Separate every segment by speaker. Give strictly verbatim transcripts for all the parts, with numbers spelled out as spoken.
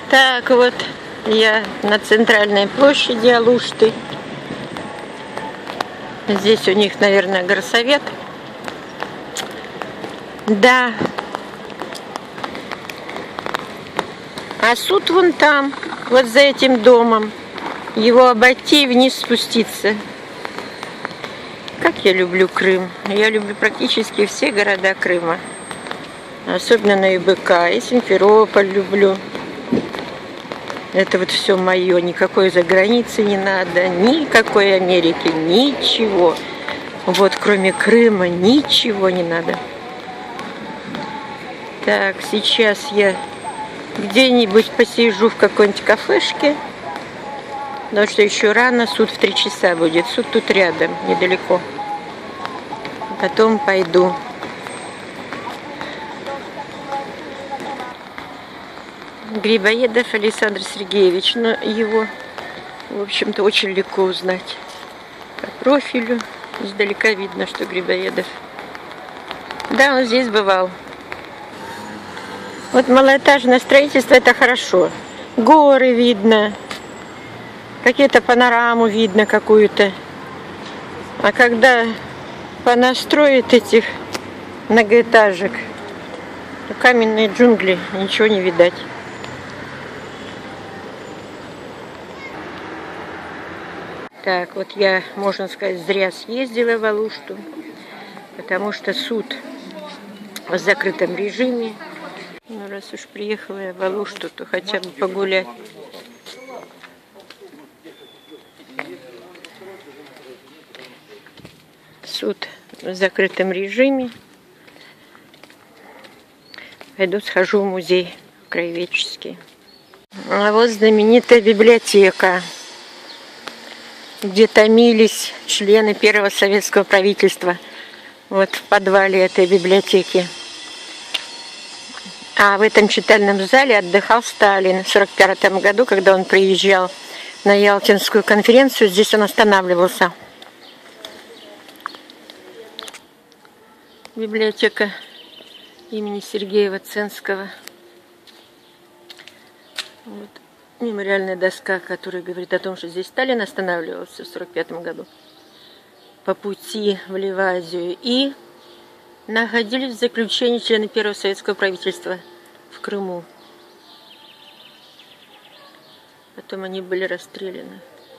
Speaker 1: Так, вот я на центральной площади Алушты. Здесь у них, наверное, горсовет. Да. А суд вон там, вот за этим домом. Его обойти и вниз спуститься. Как я люблю Крым. Я люблю практически все города Крыма. Особенно на ЮБК. И Симферополь люблю. Это вот все мое. Никакой за границы не надо. Никакой Америки. Ничего. Вот кроме Крыма ничего не надо. Так, сейчас я где-нибудь посижу в какой-нибудь кафешке. Потому что еще рано, суд в три часа будет. Суд тут рядом, недалеко. Потом пойду. Грибоедов Александр Сергеевич. Но его, в общем-то, очень легко узнать. По профилю издалека видно, что Грибоедов. Да, он здесь бывал. Вот малоэтажное строительство — это хорошо. Горы видно. Какие-то панораму видно какую-то. А когда понастроят этих многоэтажек, то каменные джунгли, ничего не видать. Так, вот я, можно сказать, зря съездила в Алушту, потому что суд в закрытом режиме. Ну, раз уж приехала я в Алушту, то хотя бы погулять. Суд в закрытом режиме. Пойду схожу в музей краеведческий. А вот знаменитая библиотека, где томились члены первого советского правительства. Вот в подвале этой библиотеки. А в этом читальном зале отдыхал Сталин в сорок пятом году, когда он приезжал на Ялтинскую конференцию. Здесь он останавливался. Библиотека имени Сергея Воценского. Вот мемориальная доска, которая говорит о том, что здесь Сталин останавливался в сорок пятом году по пути в Ливадию. И находились в заключении члены первого советского правительства в Крыму. Потом они были расстреляны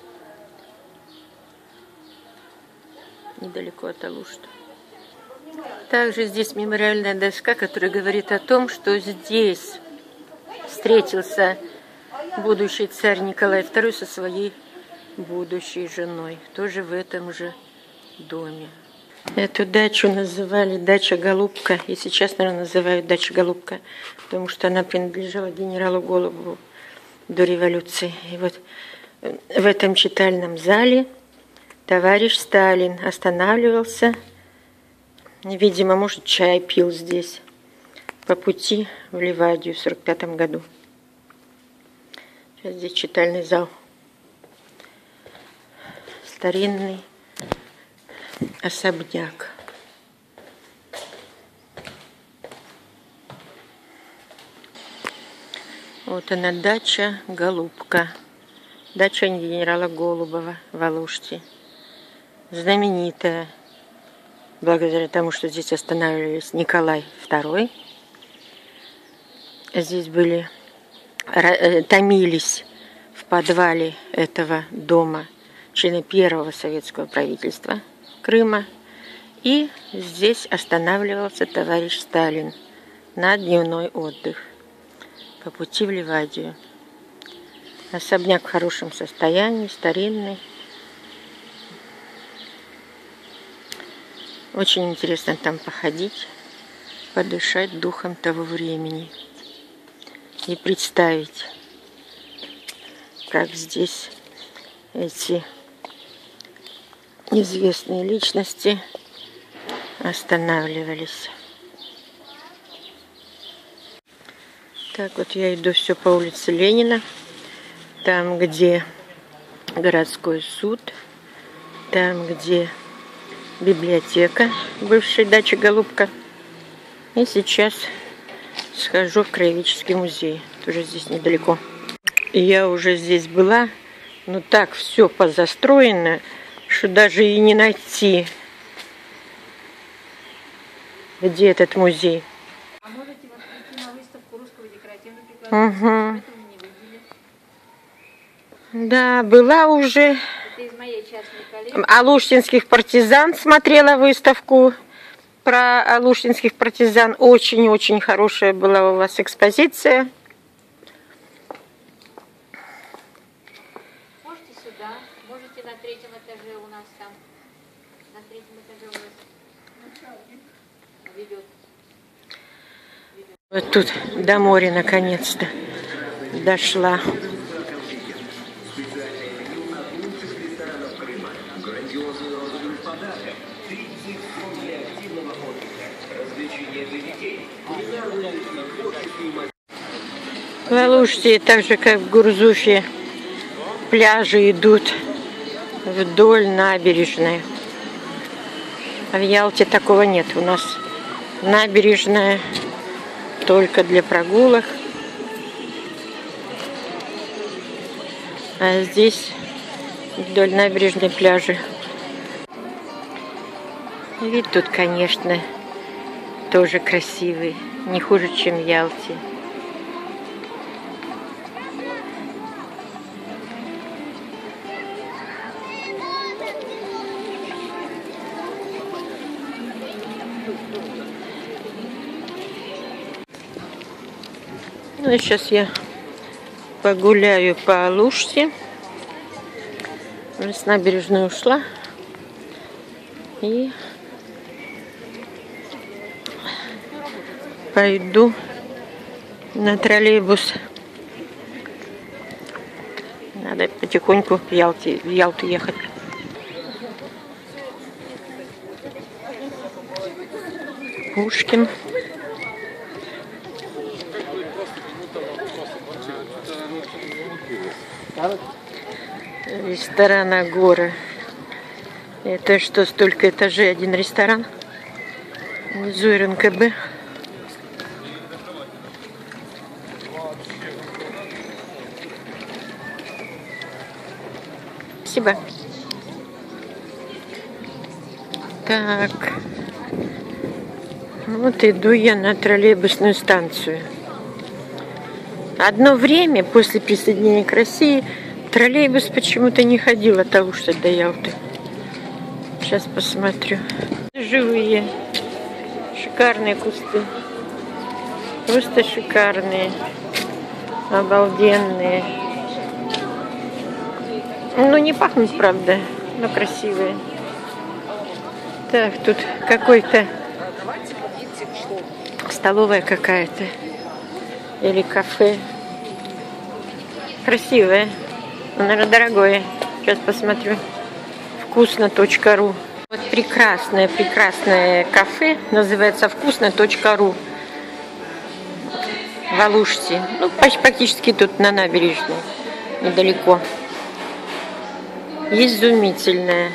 Speaker 1: недалеко от Алушты. Также здесь мемориальная доска, которая говорит о том, что здесь встретился будущий царь Николай второй со своей будущей женой. Тоже в этом же доме. Эту дачу называли дача Голубка. И сейчас, наверное, называют дача Голубка, потому что она принадлежала генералу Голубову до революции. И вот в этом читальном зале товарищ Сталин останавливался. Видимо, может, чай пил здесь по пути в Ливадию в сорок пятом году. Сейчас здесь читальный зал. Старинный особняк. Вот она, дача Голубка. Дача генерала Голубова в Алуште. Знаменитая. Благодаря тому, что здесь останавливались Николай второй. Здесь были, томились в подвале этого дома члены первого советского правительства Крыма. И здесь останавливался товарищ Сталин на дневной отдых по пути в Ливадию. Особняк в хорошем состоянии, старинный. Очень интересно там походить, подышать духом того времени и представить, как здесь эти известные личности останавливались. Так вот я иду все по улице Ленина, там, где городской суд, там, где библиотека бывшей дачи Голубка. И сейчас схожу в краеведческий музей, тоже здесь недалеко. Я уже здесь была, но так все позастроено, что даже и не найти, где этот музей.
Speaker 2: А можете вот прийти на выставку русского декоративного прикладного
Speaker 1: Угу. Да, была уже.
Speaker 2: Это из моей частной коллекции.
Speaker 1: Алушинских партизан смотрела выставку про алушинских партизан. Очень-очень хорошая была у вас экспозиция.
Speaker 2: Можете сюда, можете на третьем этаже у нас там. На третьем этаже у нас ведет.
Speaker 1: Вот тут до моря наконец-то дошла. В Алуште, так же как в Гурзуфе, пляжи идут вдоль набережной. А в Ялте такого нет. У нас набережная только для прогулок. А здесь вдоль набережной пляжи. Вид тут, конечно, тоже красивый. Не хуже, чем в Ялте. Ну, сейчас я погуляю по Алуште. С набережной ушла. И пойду на троллейбус. Надо потихоньку в Ялте, в Ялту ехать. Пушкин. Ресторан Агора. Это что, столько этажей, один ресторан? Внизу эр эн ка бэ. Спасибо. Так. Вот иду я на троллейбусную станцию. Одно время после присоединения к России троллейбус почему-то не ходил от Алушты до Ялты. Сейчас посмотрю. Живые. Шикарные кусты. Просто шикарные. Обалденные. Ну, не пахнут, правда, но красивые. Так, тут какой-то столовая какая-то. Или кафе. Красивое. Наверное, дорогое. Сейчас посмотрю. вкусно точка ру. Вот прекрасное, прекрасное кафе. Называется вкусно точка ру. В Алуште. Ну, практически тут на набережной. Недалеко. Изумительное.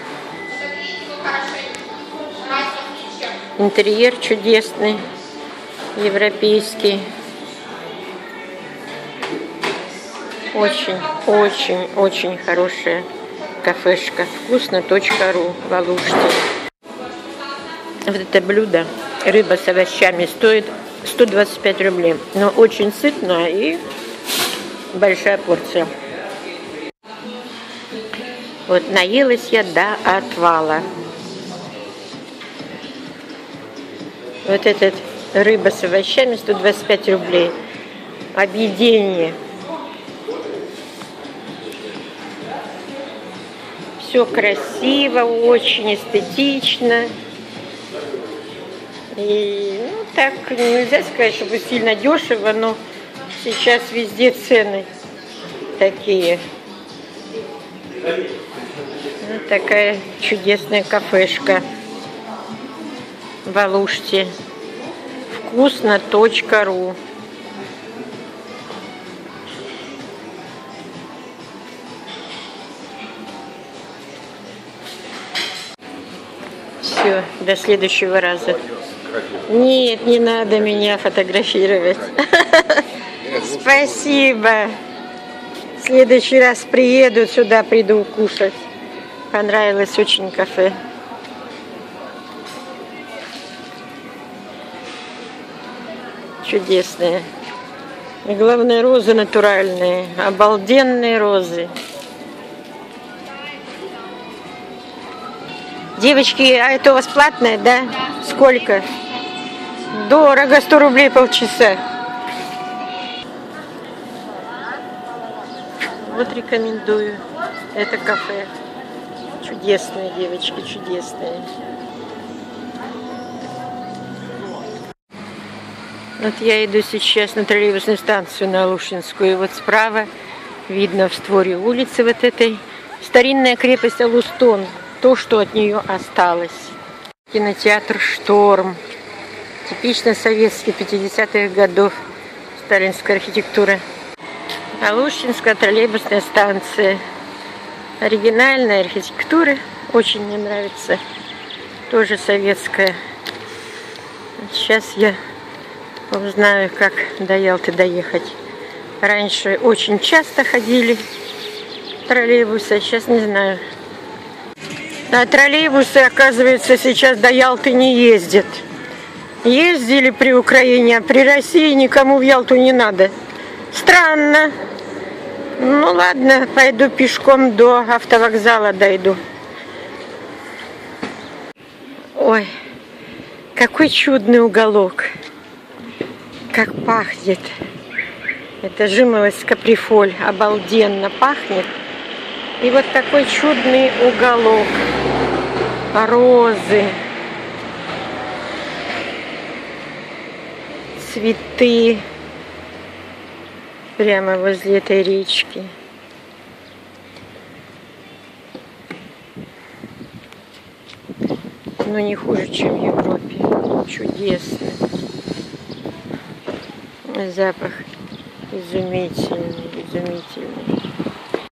Speaker 1: Интерьер чудесный. Европейский. Очень, очень, очень хорошая кафешка. вкусно точка ру в Алуште. Вот это блюдо, рыба с овощами, стоит сто двадцать пять рублей. Но очень сытно и большая порция. Вот наелась я до отвала. Вот этот рыба с овощами, сто двадцать пять рублей. Объедение. Все красиво, очень эстетично. И, ну, так нельзя сказать, чтобы сильно дешево, но сейчас везде цены такие. Вот такая чудесная кафешка в Алуште. вкусно точка ру. Все, до следующего раза. Нет, не надо меня фотографировать. Спасибо. В следующий раз приеду сюда, приду кушать. Понравилось очень кафе. Чудесные. И главное, розы натуральные. Обалденные розы. Девочки, а это у вас платное, да? Сколько? Дорого, сто рублей полчаса. Вот рекомендую. Это кафе. Чудесные, девочки, чудесные. Вот я иду сейчас на троллейбусную станцию на Алушинскую. И вот справа видно в створе улицы вот этой старинная крепость Алустон. То, что от нее осталось. Кинотеатр «Шторм». Типично советский, пятидесятых годов. Сталинская архитектура. Алушинская троллейбусная станция. Оригинальная архитектура. Очень мне нравится. Тоже советская. Сейчас я узнаю, как до Ялты доехать. Раньше очень часто ходили троллейбусы, а сейчас не знаю. А троллейбусы, оказывается, сейчас до Ялты не ездят. Ездили при Украине, а при России никому в Ялту не надо. Странно. Ну ладно, пойду пешком до автовокзала дойду. Ой, какой чудный уголок. Как пахнет. Это жимолость каприфоль. Обалденно пахнет. И вот такой чудный уголок. Розы. Цветы. Прямо возле этой речки. Но не хуже, чем в Европе. Чудесно. Запах изумительный, изумительный.